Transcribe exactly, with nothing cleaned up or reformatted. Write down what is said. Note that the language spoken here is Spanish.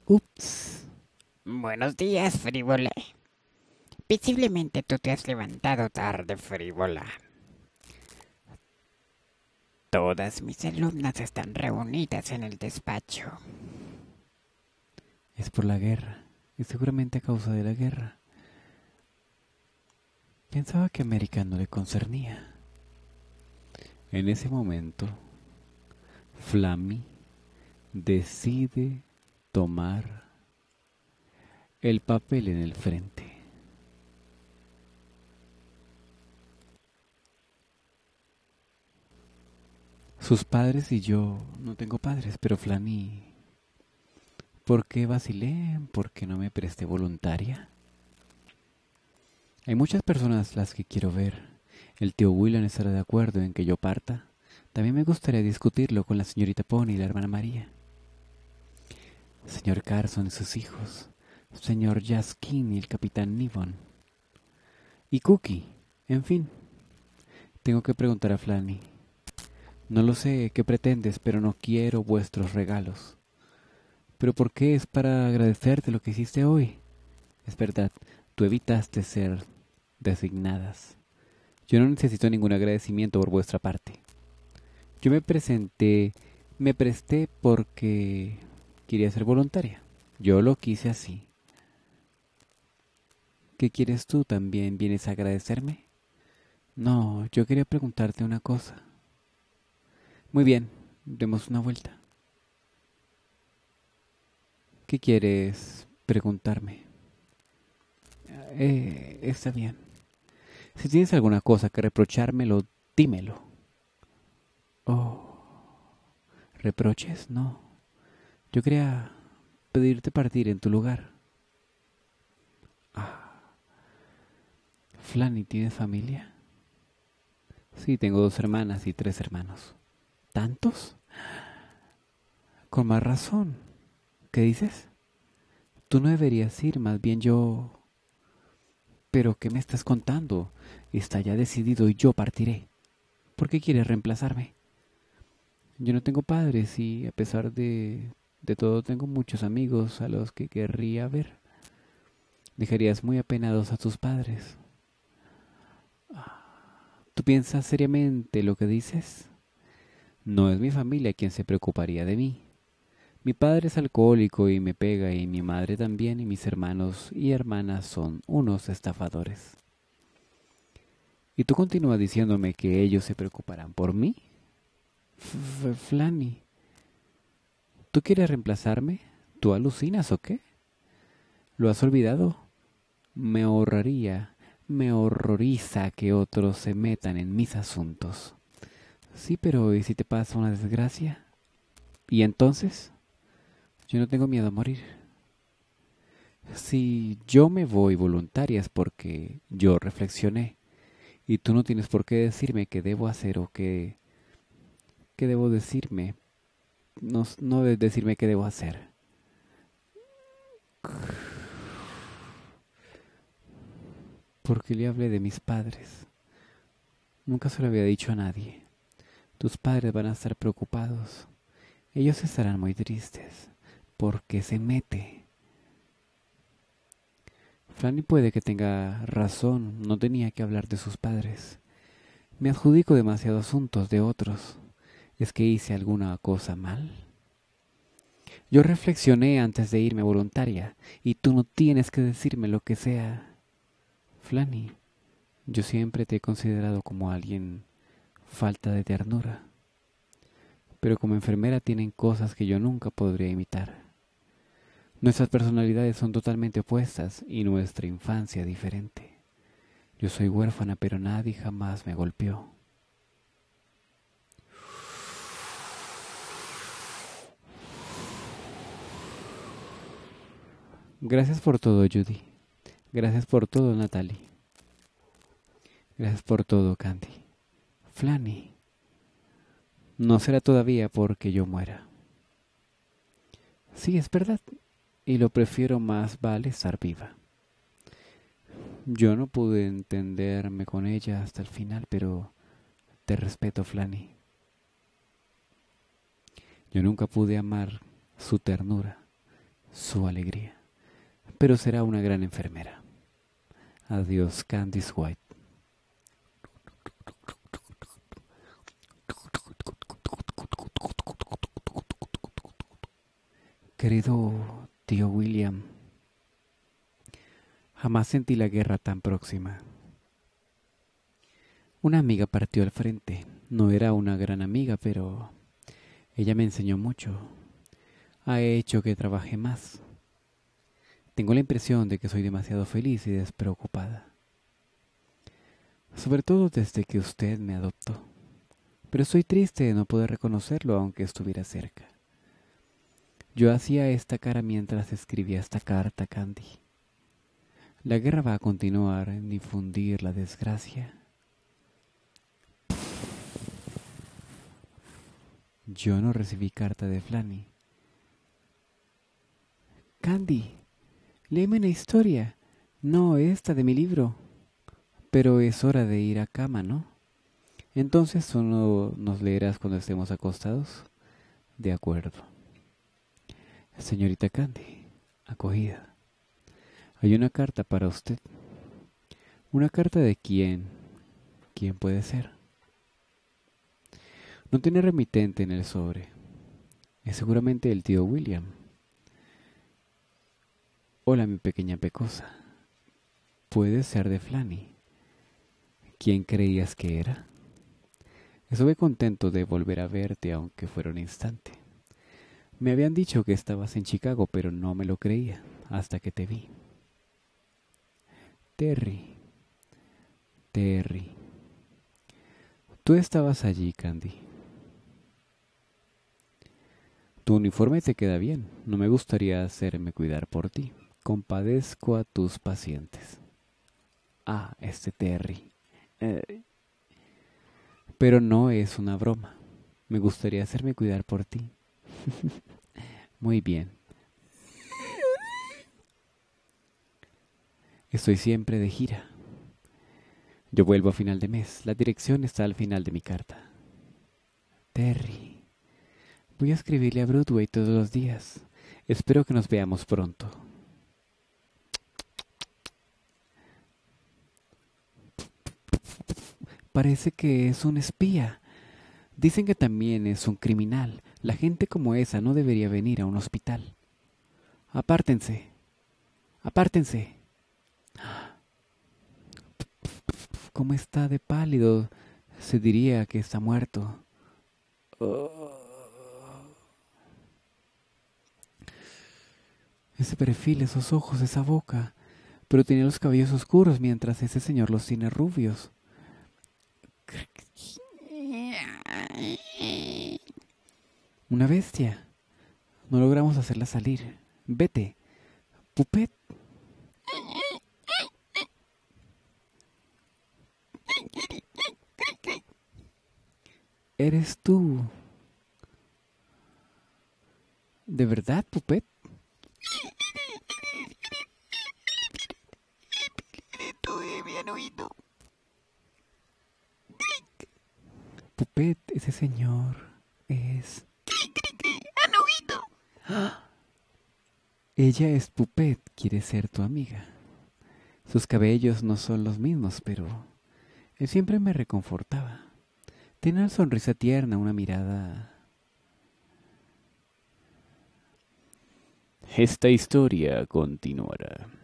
Ups. Buenos días, frívola. Visiblemente tú te has levantado tarde, frívola. Todas mis alumnas están reunidas en el despacho. Es por la guerra. Y seguramente a causa de la guerra. Pensaba que América no le concernía. En ese momento, Flammy decide tomar el papel en el frente. Sus padres y yo no tengo padres, pero Flanny, ¿por qué vacilé? ¿Por qué no me presté voluntaria? Hay muchas personas las que quiero ver. El tío William estará de acuerdo en que yo parta. También me gustaría discutirlo con la señorita Pony y la hermana María. Señor Carson y sus hijos. Señor Jaskin y el capitán Nivon. Y Cookie. En fin, tengo que preguntar a Flanny. No lo sé qué pretendes, pero no quiero vuestros regalos. ¿Pero por qué? Es para agradecerte lo que hiciste hoy. Es verdad, tú evitaste ser designadas. Yo no necesito ningún agradecimiento por vuestra parte. Yo me presenté, me presté porque quería ser voluntaria. Yo lo quise así. ¿Qué quieres tú? ¿También vienes a agradecerme? No, yo quería preguntarte una cosa. Muy bien, demos una vuelta. ¿Qué quieres preguntarme? Eh, está bien. Si tienes alguna cosa que reprochármelo, dímelo. Oh, ¿reproches? No. Yo quería pedirte partir en tu lugar. Ah, Flanny, ¿tienes familia? Sí, tengo dos hermanas y tres hermanos. ¿Tantos? Con más razón. ¿Qué dices? Tú no deberías ir, más bien yo... ¿Pero qué me estás contando? Está ya decidido y yo partiré. ¿Por qué quieres reemplazarme? Yo no tengo padres y a pesar de, de todo tengo muchos amigos a los que querría ver. Dejarías muy apenados a tus padres. ¿Tú piensas seriamente lo que dices? No es mi familia quien se preocuparía de mí. Mi padre es alcohólico y me pega y mi madre también y mis hermanos y hermanas son unos estafadores. ¿Y tú continúas diciéndome que ellos se preocuparán por mí? F Flanny, ¿tú quieres reemplazarme? ¿Tú alucinas o qué? ¿Lo has olvidado? Me ahorraría, me horroriza que otros se metan en mis asuntos. Sí, pero ¿y si te pasa una desgracia? ¿Y entonces? Yo no tengo miedo a morir. Si yo me voy voluntaria es porque yo reflexioné y tú no tienes por qué decirme qué debo hacer o qué, qué debo decirme. No, no debes decirme qué debo hacer. Porque le hablé de mis padres. Nunca se lo había dicho a nadie. Tus padres van a estar preocupados. Ellos estarán muy tristes. Porque se mete. Franny puede que tenga razón. No tenía que hablar de sus padres. Me adjudico demasiados asuntos de otros. ¿Es que hice alguna cosa mal? Yo reflexioné antes de irme voluntaria, y tú no tienes que decirme lo que sea. Flanny, yo siempre te he considerado como alguien falta de ternura, pero como enfermera tienen cosas que yo nunca podría imitar. Nuestras personalidades son totalmente opuestas y nuestra infancia diferente. Yo soy huérfana, pero nadie jamás me golpeó. Gracias por todo, Judy. Gracias por todo, Natalie. Gracias por todo, Candy. Flanny, no será todavía porque yo muera. Sí, es verdad, y lo prefiero, más vale estar viva. Yo no pude entenderme con ella hasta el final, pero te respeto, Flanny. Yo nunca pude amar su ternura. su alegría, pero será una gran enfermera. Adiós, Candice White. Querido tío William, jamás sentí la guerra tan próxima. Una amiga partió al frente. No era una gran amiga, pero ella me enseñó mucho. Ha hecho que trabaje más. Tengo la impresión de que soy demasiado feliz y despreocupada. Sobre todo desde que usted me adoptó. Pero estoy triste de no poder reconocerlo aunque estuviera cerca. Yo hacía esta cara mientras escribía esta carta, Candy. La guerra va a continuar en difundir la desgracia. Yo no recibí carta de Flanny. Candy, léeme una historia. No esta de mi libro. Pero es hora de ir a cama, ¿no? Entonces solo nos leerás cuando estemos acostados. De acuerdo. Señorita Candy, acogida. Hay una carta para usted. ¿Una carta de quién? ¿Quién puede ser? No tiene remitente en el sobre. Es seguramente el tío William. Hola, mi pequeña pecosa. Puede ser de Flanny. ¿Quién creías que era? Estuve contento de volver a verte, aunque fuera un instante. Me habían dicho que estabas en Chicago, pero no me lo creía hasta que te vi. Terry. Terry. Tú estabas allí, Candy. Tu uniforme te queda bien. No me gustaría hacerme cuidar por ti. Compadezco a tus pacientes. Ah, este Terry. Eh, pero no es una broma. Me gustaría hacerme cuidar por ti. Muy bien. Estoy siempre de gira. Yo vuelvo a final de mes. La dirección está al final de mi carta. Terry. Voy a escribirle a Broadway todos los días. Espero que nos veamos pronto. Parece que es un espía. Dicen que también es un criminal. La gente como esa no debería venir a un hospital. Apártense. Apártense. ¿Cómo está de pálido? Se diría que está muerto. Oh. Ese perfil, esos ojos, esa boca. Pero tiene los cabellos oscuros mientras ese señor los tiene rubios. Una bestia. No logramos hacerla salir. Vete. Puppet. Eres tú. ¿De verdad, Puppet? Puppet, ese señor es... ¡Han oído! ¡Ah! Ella es Puppet, quiere ser tu amiga. Sus cabellos no son los mismos, pero él siempre me reconfortaba. Tiene una sonrisa tierna, una mirada... Esta historia continuará.